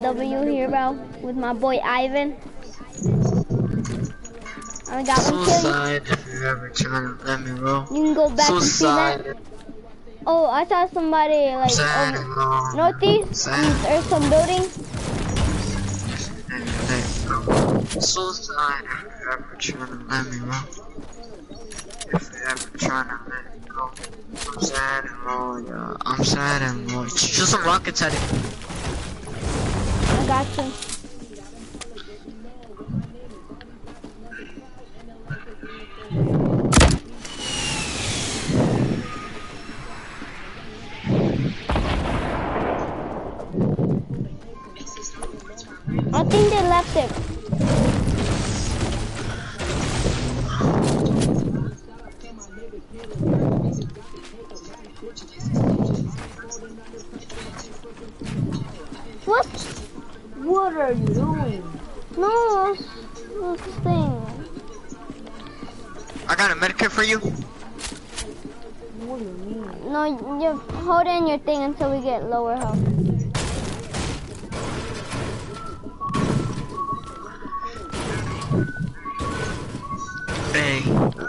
W here, bro, with my boy Ivan. I got one kill. Suicide if you ever trying to let me roll. You can go back to see that. Oh, I saw somebody like northeast. There's some building. Suicide if you ever trying to let me roll. If you ever trying to let me go. I'm sad and low, yeah. I'm sad and low. Shoot some rockets at it. I got you. I think they left it. What? What are you doing? No, this thing. I got a medikit for you. What do you mean? No, you hold in your thing until we get lower health. Hey.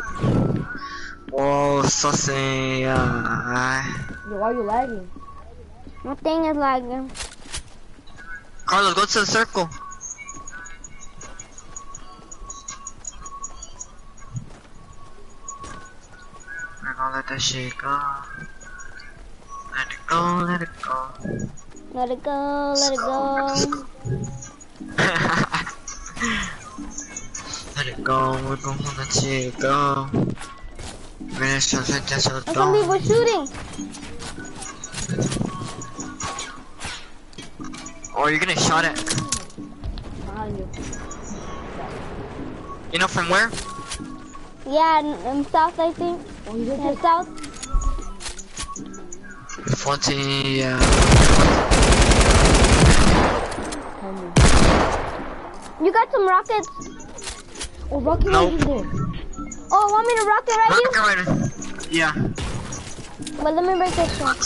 Whoa, sussing. Yo, why are you lagging? My thing is lagging. Carlos, go to the circle. We're gonna let that shit go. Let it go, let it go. Let it go, let it go. Let it go, we're gonna let it go. There's some people shooting. Oh, you're getting shot at. You know from where? Yeah, in south, I think. Oh, you did in south. 40, yeah. You got some rockets? Oh, rocket nope. right there. Oh, want me to rocket right you? Rocket rider. Yeah. But let me break this one.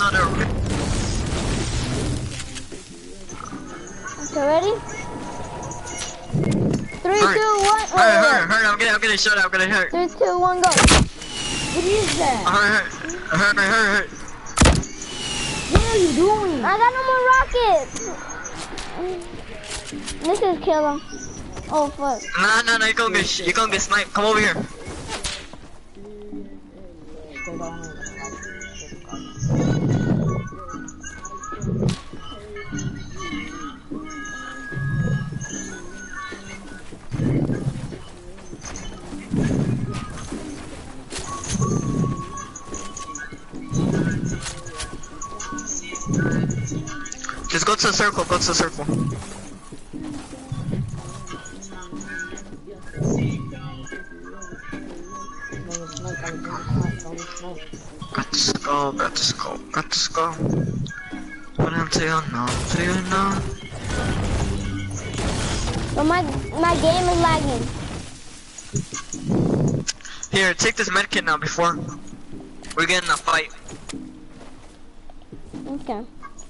Okay, ready? 3, 2, 1. Hurry, I'm getting shot at, I'm getting hurt. 3, 2, 1, go. What is that? Hurt. What are you doing? I got no more rockets. This is kill him. Oh, fuck. No, you're gonna get sniped. Come over here. Just go to the circle, Got to go. What until you know. But my game is lagging. Here, take this medkit now before we get in a fight. Okay.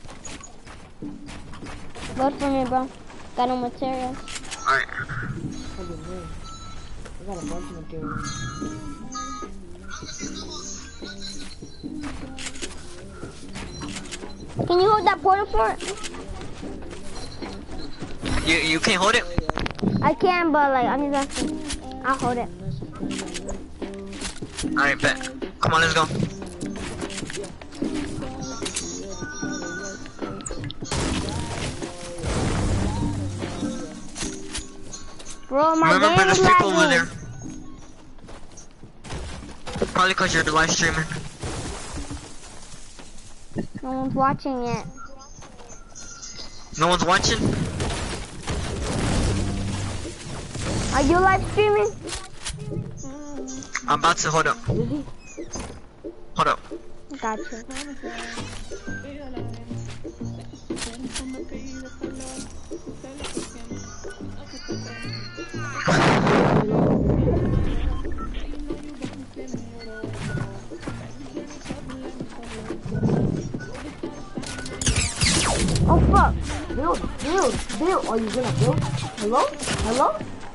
Vote for me, bro. Got no materials. Alright. I got a bunch of materials. Can you hold that portal fort? You can't hold it? I can, but like I'm just asking. I'll hold it. Alright, bet. Come on, let's go. Bro, my Remember, game there's is people over lagging. there. Probably because you're live streaming. No one's watching it. No one's watching? Are you live streaming? I'm about to, hold up. Gotcha. Oh fuck. Dude. Bill, are you gonna build? Hello? Hello?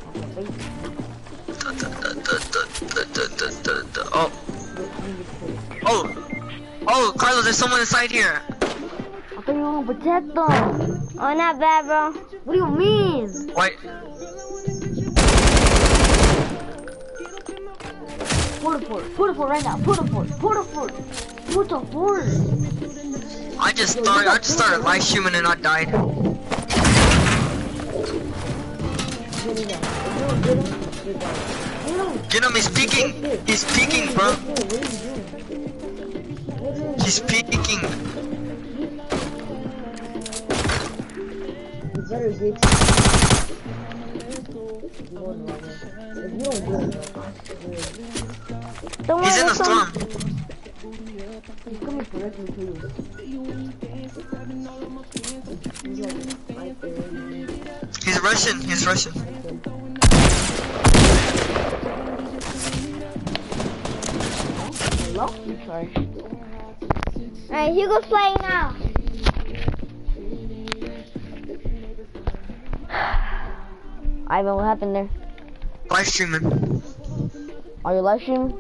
Oh. Oh. Oh, Carlos, there's someone inside here. I thought you were gonna protect them. Oh, not bad, bro. What do you mean? Wait. Put a fort right now. Put a fort. I just started live streaming and I died. Get him, he's peeking. He's peeking, bro. He's peeking. He's in the storm. He's coming directly to you. He's Russian. He's Russian. Hello? I'm sorry. Alright, Hugo's playing now. Ivan, what happened there? Live streaming. Are you live streaming?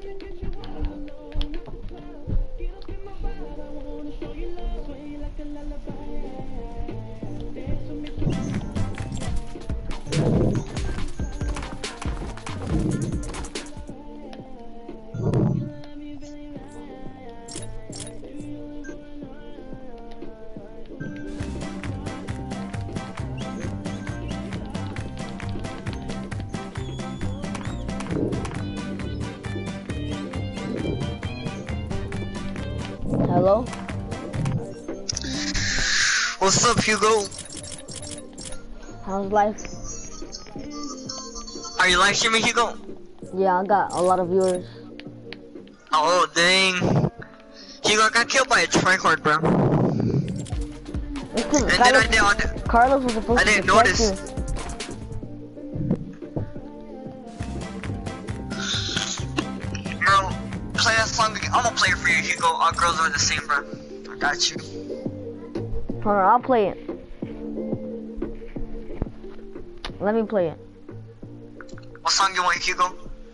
Hello? What's up, Hugo? How's life? Are you live streaming, Hugo? Yeah, I got a lot of viewers. Oh, dang. Hugo, I got killed by a tricard, bro. Listen, And then I did Carlos was supposed I to didn't protect notice. you. Bro, play that song again. I'm gonna play it for you, Hugo. All girls are the same, bro. I got you. Hold on, I'll play it. Let me play it. What song you want, Hugo?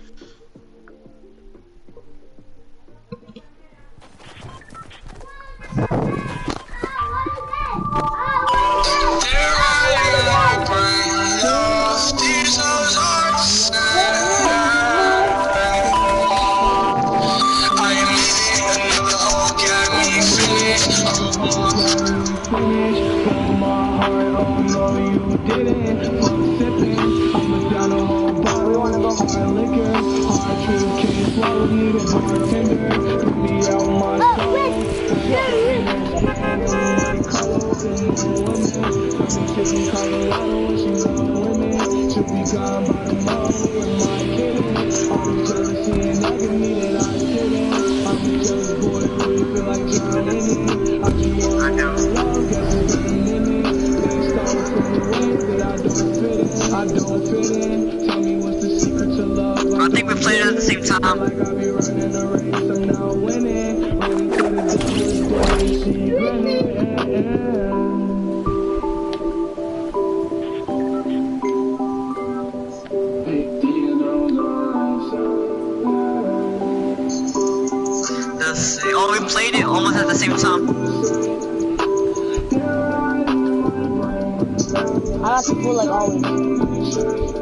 I think we played it at the same time. Let's see. Oh, we played it almost at the same time. I like to pull like always.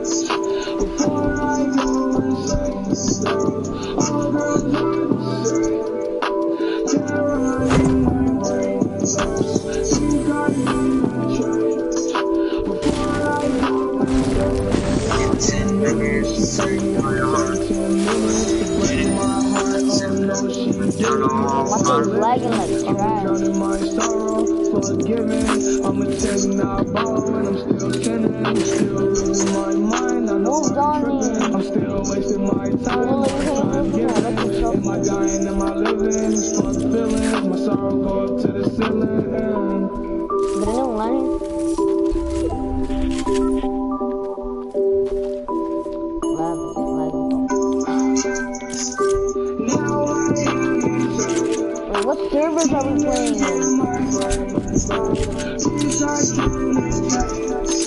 My phone's lagging like trash. Move, Johnny. I'm still wasting my time. Am I dying? Am I living? It's fuck feelings. My sorrow go up to the ceiling. Bener online. Wait, what servers are we playing in?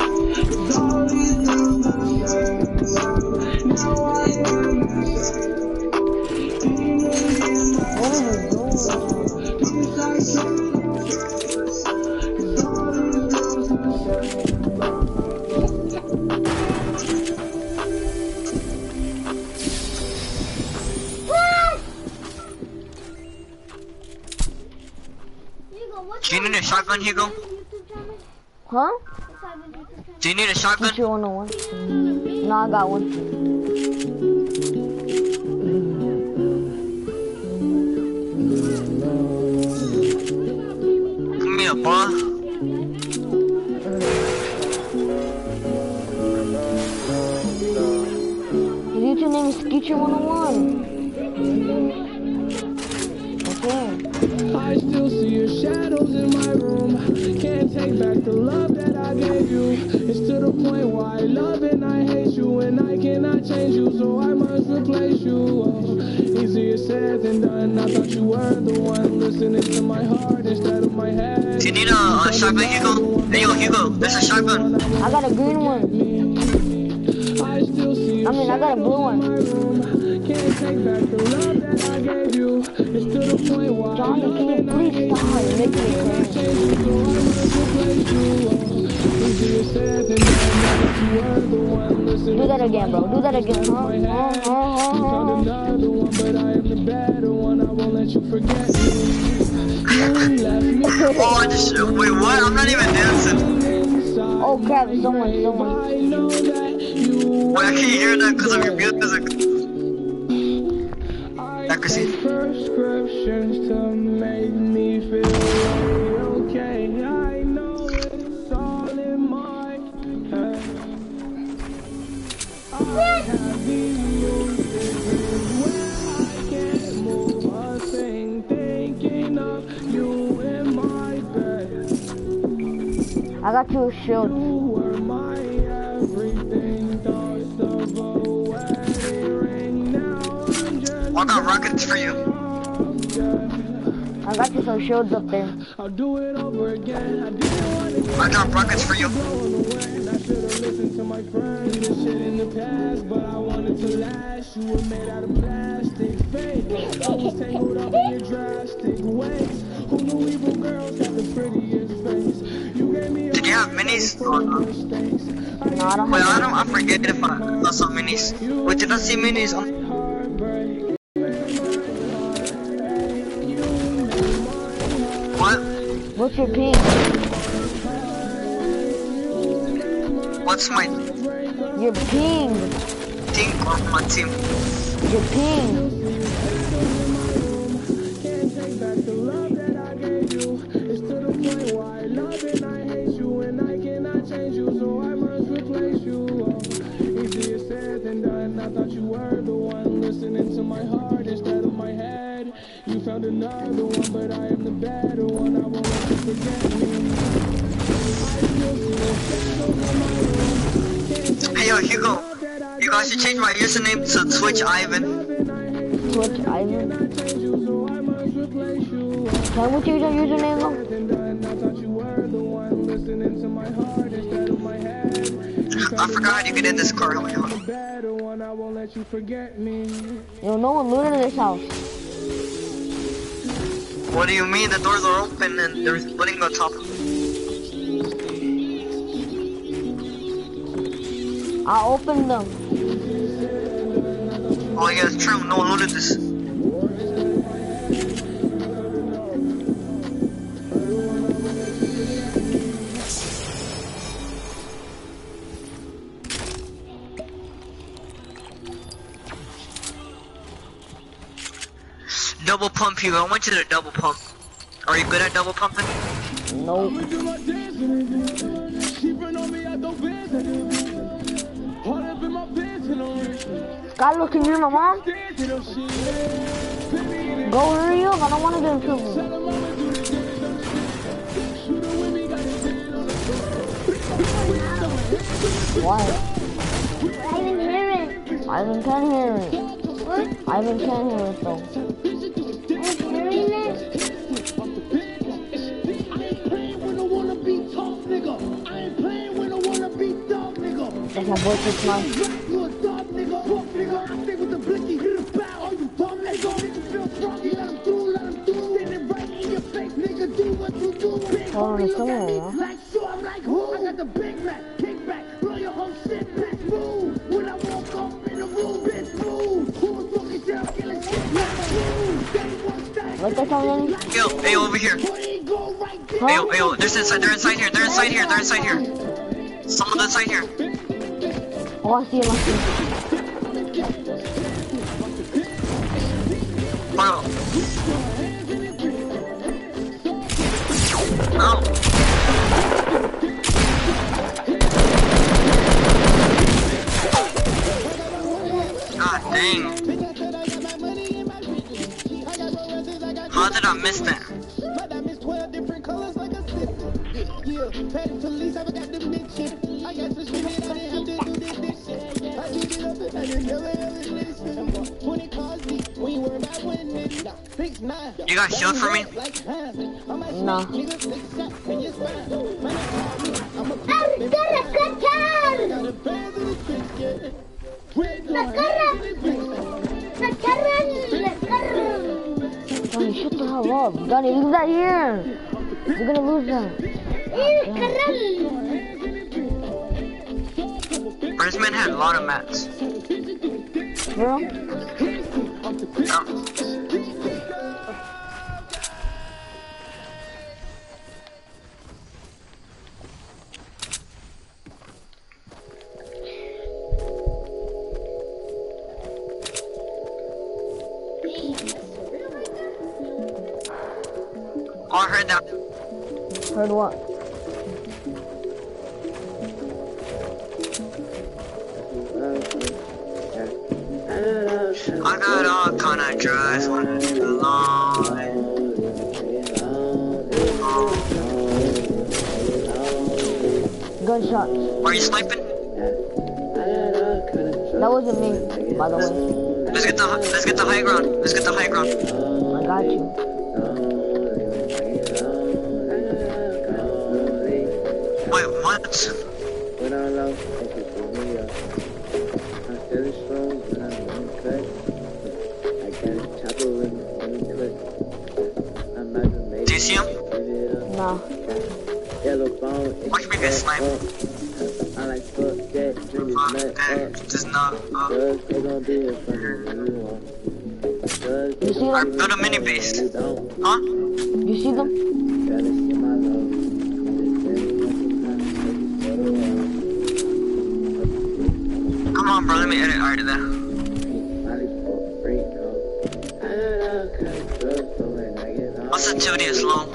shotgun, Hugo? Huh? Do you need a shotgun? Teacher 101. No, I got one. Come here, boy. His YouTube name is Teacher 101. Okay. I still see your shadows in my room. Can't take back the love that I gave you. It's to the point where I love and I hate you, and I cannot change you, so I must replace you. Oh, easier said than done. I thought you were the one listening to my heart instead of my head. Do you need a shotgun, Hugo? Hey, yo, Hugo, there's a shotgun. I got a green one. I still see your I mean, I got a blue one. can't take back the love that I gave you. It's to the point where Johnny, can you please stop making me cringe? Do that again, bro. Do that again. But I am the better one. I won't let you forget me. Oh, I just, wait, what? I'm not even dancing. Oh crap, someone. Wait, I can't hear that because of your music. Accuracy. Prescriptions to make me feel okay. I know it's all in my head. I have these lucid dreams where I can't move a thing, thinking of you in my bed. I got you a shield. You were my everything, thoughts of a wedding ring. Now I'm just I got rockets for you. I got you some shields up there. I'll do it over again. I didn't want to I got rockets for you. go on the wind. I should have listened to my friends. This shit in the past, but I wanted to last. You were made out of plastic, fake. I was tangled up in your drastic ways. Who knew evil girls had the prettiest face? You gave me Did you have minis? Oh, no. mistakes. No, I don't Wait, have I forget if I saw minis. Wait, did I see minis? Heartbreak. What? What's your ping? What's my Your ping. team or my team? Your ping. Can't take back the love that I gave you. It's to the point where I love and I hate you, and I cannot change you, so I must replace you. Oh, easier said than done. I thought you were the one listening to my heart instead of my head. You found another one, but I am the better one. I won't let you forget me. Hey, yo, Hugo. You guys should change my username to Twitch Ivan. Twitch Ivan. Can we change our username though? I forgot you could end this car. Yo, no one looted this house. What do you mean? The doors are open and they're splitting on top. I opened them. Oh yeah, it's true. No one looted this. Double pump, Hugo. I want you to double pump. Are you good at double pumping? Nope. Skylar, can you hear my mom? Go hurry up, I don't want to get in trouble. Why? I didn't hear it. Ivan can hear it. What? Ivan can hear it though. I'm hearing it. That's my voice is nice. Hold on, it's somewhere, yeah? Like that sound, Lenny? Yo, hey, over here. Huh? Ayo, they're inside here. Someone inside here. Oh, I see him. Bro. No. God dang. How did I miss that? You got shield for me? No. Johnny, shut the hell up. Johnny, leave that here. You're gonna lose that. This man had a lot of mats. Bro? Yeah. Oh, I heard that. Heard what? I got all kind of drugs when it's alone. Gunshots. Are you sniping? That wasn't me, by the way. Let's get the high ground. Let's get the high ground. I got you. Wait, what? Do you see him? No. Watch me get sniped. Just not. You see Or them? build a mini base. Huh? You see them? Come on, bro. Let me edit art there. My sensitivity is low.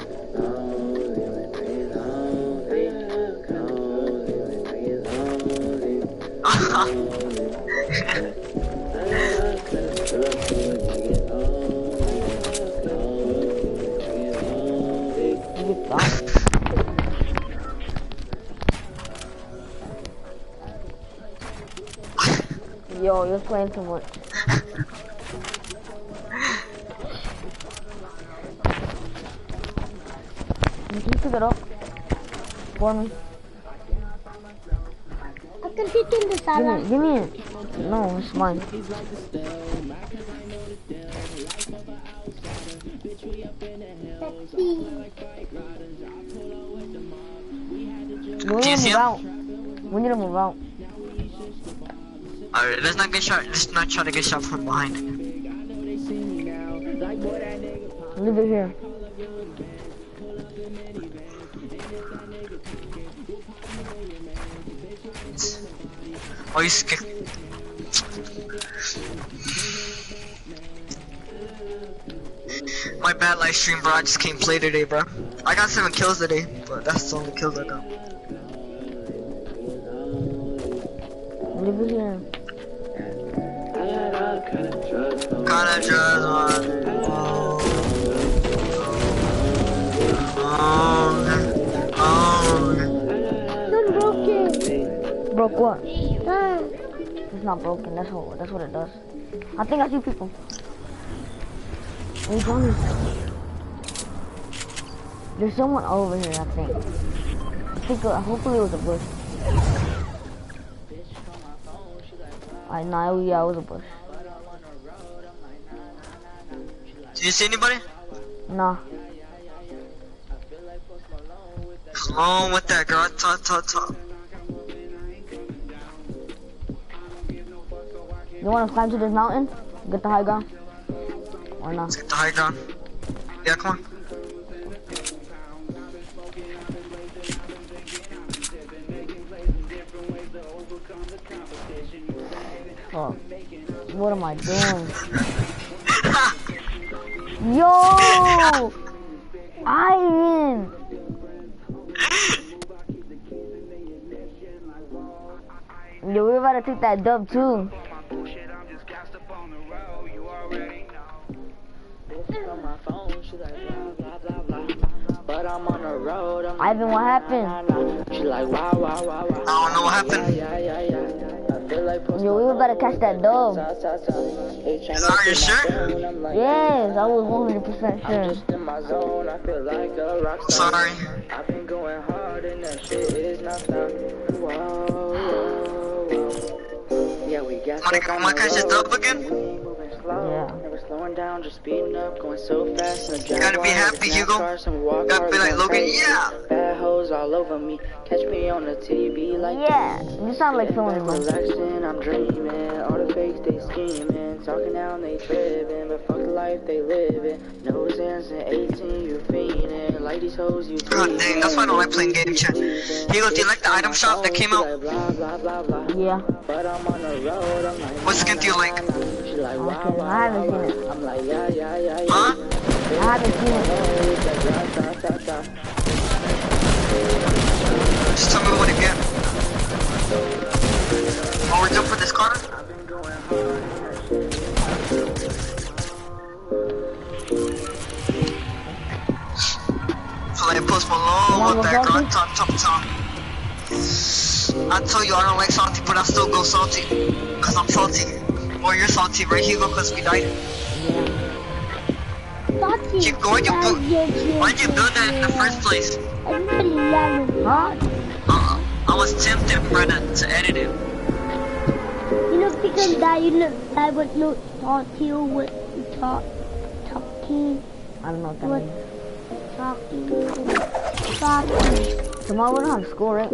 Yo, you're playing too much. Can you pick it up for me? I can fit in the salad. Give me it. No, it's mine. We need to move out. We need to move out. Alright, let's not get shot. Let's not try to get shot from behind. Leave it here. Oh, you scared. My bad live stream, bro. I just can't play today, bro. I got 7 kills today, but that's the only kills I got. Leave it here. Kinda just want. Don't broke it. Broke what? Ah. It's not broken. That's what it does. I think I see people. Hey, Johnny. There's someone over here, I think. Hopefully it was a bush. I know, yeah, it was a bush. Did you see anybody? Nah. Come on with that, girl. Talk. You wanna climb to this mountain? Get the high ground? Or not? Let's get the high ground. Yeah, come on. Fuck. What am I doing? Yo! Ivan! Yo, we about to take that dub too. Ivan, what happened? I don't know what happened. Yo, we were about to catch that dub. Are you sure? Yes, I was 100% sure. Sorry. Wanna catch the dub again? Yeah. Slowing down, just speeding up, going so fast. You gotta be happy, Hugo. You gotta be like Logan, yeah. Bad hoes all over me. Catch me on the TV like Yeah, you sound like someone in my relaxing, I'm dreaming. All the fakes they scheming, talking down they tripping, but fuck the life they living. No sense in 18, you fiending. Like these hoes you God dang, that's why I don't like playing game chat. Hugo, do you like the item shop that came out? Yeah. But I'm on the road, I'm like, What skin do you like? she like, Okay, I haven't seen it. I'm like, yeah. Huh? I haven't seen it. Just tell me what to get. Oh, we're done for this car? So like Post Malone, what that girl, top. I told you I don't like salty, but I still go salty. Cause I'm salty. Or you're salty, right Hugo? Cause we died. Hugo, why'd you build that in the first place? Huh? I was tempted, brother, to edit it. You know, because that you know, I would not talk to you with talking. I don't know what that means. Talking. Tomorrow we don't have school, right?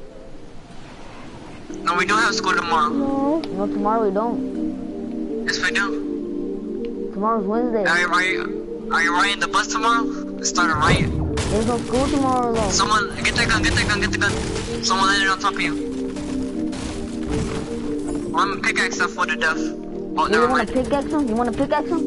No, we don't have school tomorrow. No. No, tomorrow we don't. Yes, we do. Tomorrow's Wednesday. Are you riding the bus tomorrow? Let's start a riot. There's no school tomorrow though. Someone, get the gun. Someone landed on top of you. I'm pickaxe up for the death. Oh, You never wanna mind. pickaxe him? You wanna pickaxe him?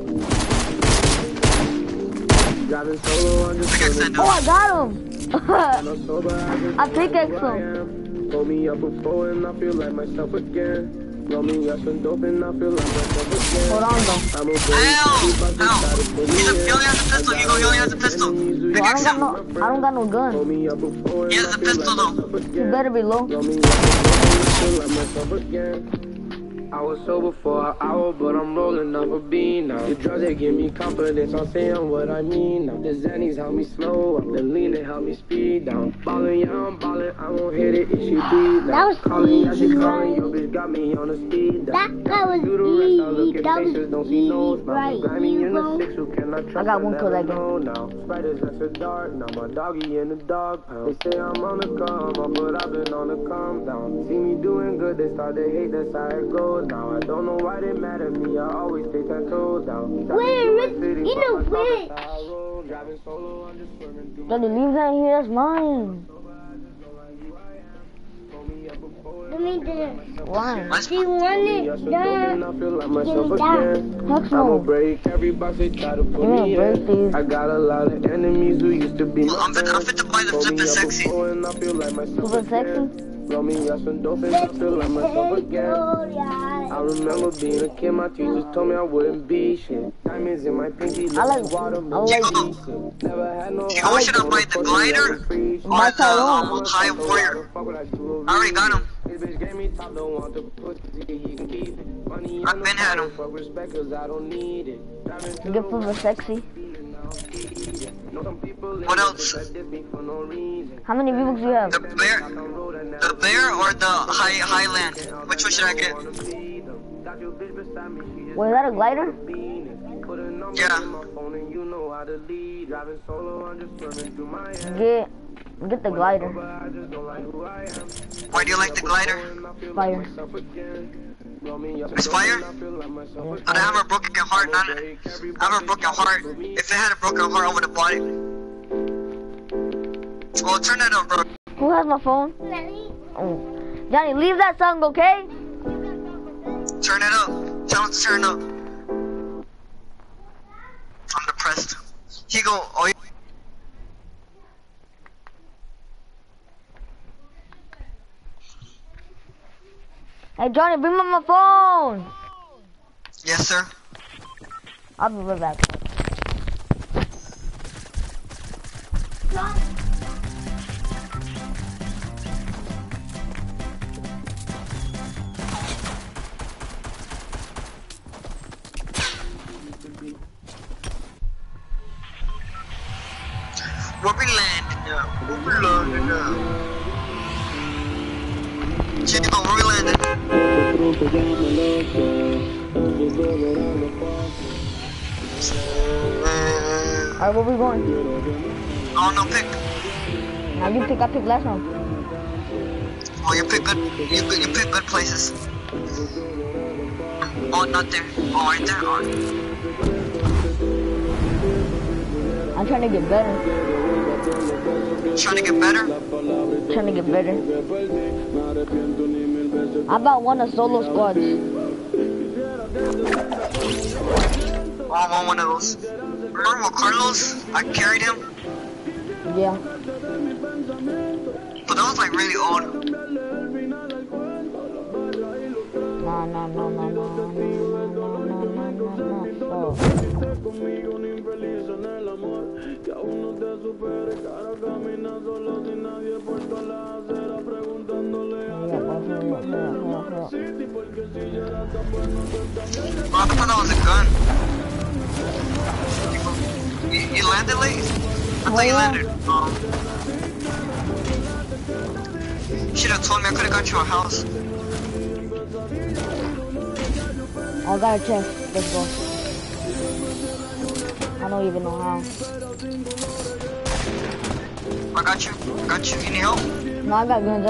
Pickaxe that Oh, I dude. got him! I pickaxed him. Pull me up before and I feel like myself again. Roll me up some dope and I feel like myself again. Hold on though. I'm a Ow! He only has a pistol, Hugo. He only has a pistol. Yo, Pickaxe him. I don't got no gun. me up before He has a pistol though. You better be low. Roll me up before and I feel like myself again. I was sober for an hour, but I'm rolling up a bean now. The drugs, they give me confidence, I'm saying what I mean now. The Xannies help me slow up, the lean, they help me speed down. Ballin', yeah, I'm ballin', I won't hit it if she beat That was calling, yeah, she easy, calling, right? your bitch got me on the speed down. That was Do the rest, I look easy. at That faces, don't was see nose, easy, now right? grimy in the Hugo? six, who can I trust? I got one kill that game. know now. Spiders after dark, now my doggy in the dog pound. They say I'm on the come up, but I've been on the calm down. See me doing good, they start to hate, that's how it goes now. I don't know why they mad at me, I always take 10 toes down. Wait, you know which? Driving solo, I'm just swimming through Daddy, leave that here, that's mine. Let me do this. Why? Let's She wanted I that. feel like myself Get it down. again. Heck I'ma no. break every box they try to put You're me gonna break in. these. I got a lot of enemies who used to be my I'm fit friends. to buy the Told me flippin' up sexy. before and I feel like myself Flippin' again. sexy? Roll me up some dope and I feel like myself again. I remember being a kid, my teachers told me I wouldn't be shit. Diamonds in my pinky, I like watermelon. these. Never had no Hugo, what should I buy, the glider? Or My the Tyrone. high warrior? I already got him. This bitch gave me top, don't want the pussy, he can keep it. Money, I've been had him. fuck respect, cause I don't need it. Good for the sexy. What else? How many V-Bucks do you have? The bear or the highland? Which one should I get? Was that a glider? Yeah. Get the glider. Why do you like the glider? Fire. It's fire? I have a broken heart. I have a broken heart. If it had a broken heart, I would have bought it. Well, turn that up, bro. Who has my phone? Oh. Johnny, leave that song, okay? Turn it up. Tell him to turn up. I'm depressed. He go, oh, Hey Johnny, bring me my phone. yes, sir. I'll be right back. Where we landing now? Where we landing now? Chico, where we landing? Alright, where we going? Oh, no pick. Now you pick, I picked last one. Oh, you pick good. You pick good places. Oh, not there. Oh, right there. Oh. I'm trying to get better. Trying to get better? Trying to get better. I about won a solo squads. Oh, I want one of those. Remember Carlos? I carried him. Yeah. But that was like really old. No. Oh. Oh, I thought that was a gun. You landed late? I thought you landed. Should have told me I could have got you a house. I got a chest. Let's go. I don't even know how. I got you. Got you. You need help? No, I got guns.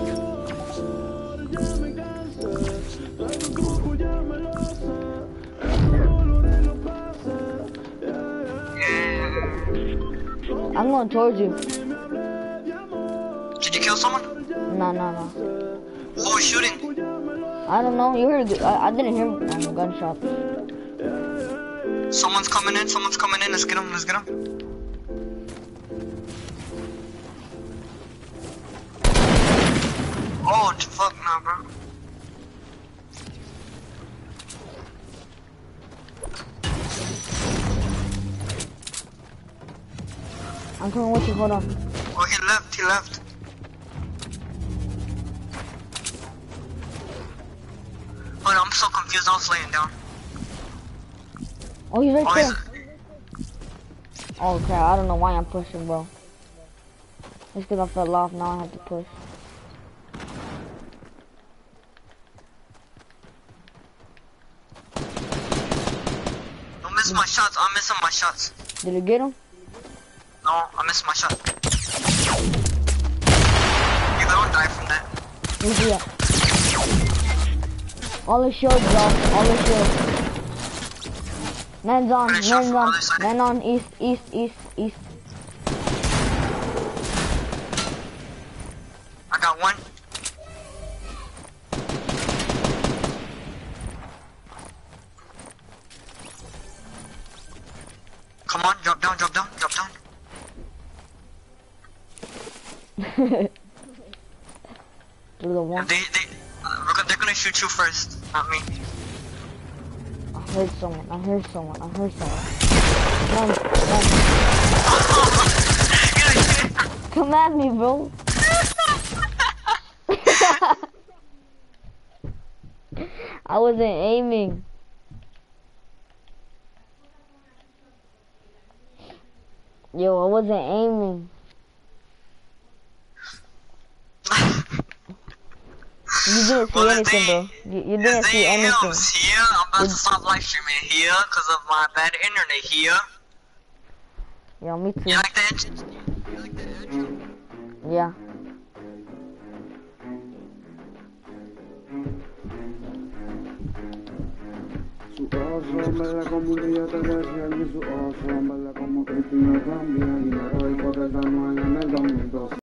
Yeah. I'm going towards you. Did you kill someone? No. Who was shooting? I don't know. You heard? I didn't hear gunshots. Someone's coming in. Let's get him. Oh, fuck no, bro. I'm coming with you. Hold on. Oh, he left. Hold on, I'm so confused. I was laying down. Oh, he's right Oh, there. Oh crap, I don't know why I'm pushing, bro. It's because I fell off, now I have to push. Don't miss my shots. I'm missing my shots. Did you get him? No, I missed my shot. You don't die from that. Where's he at? All the shields, bro. All the shields. Man's on. Man on. East. I got one. Come on, drop down. One. They're gonna shoot you first, not me. I heard someone. Run. Come at me, bro. I wasn't aiming. Yo, I wasn't aiming. You didn't see anything, bro. You didn't see anything. Here, I'm about to stop live streaming here because of my bad internet here. Yo, me too. You like that? Yeah. Su oso, bella como un día te decía y su oso, bella como Cristina también. Y me doy porque estamos en el 2012.